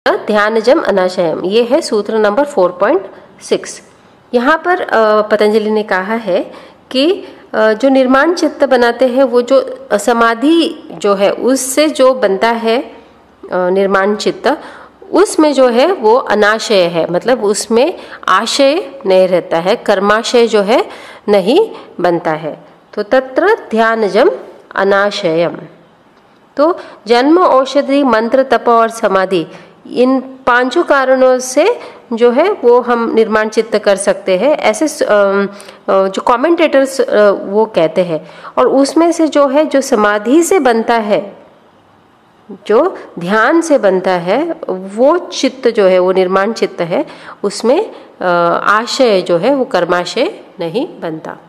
ध्यानजम अनाशयम, ये है सूत्र नंबर 4.6। यहाँ पर पतंजलि ने कहा है कि जो निर्माण चित्त बनाते हैं वो जो समाधि जो है उससे जो बनता है निर्माण चित्त, उसमें जो है वो अनाशय है, मतलब उसमें आशय नहीं रहता है, कर्माशय जो है नहीं बनता है। तो तत्र ध्यानजम अनाशयम। तो जन्म, औषधि, मंत्र, तप और समाधि, इन पांचों कारणों से जो है वो हम निर्माण चित्त कर सकते हैं, ऐसे जो कमेंटेटर्स वो कहते हैं। और उसमें से जो है जो समाधि से बनता है, जो ध्यान से बनता है, वो चित्त जो है वो निर्माण चित्त है, उसमें आशय जो है वो कर्माशय नहीं बनता।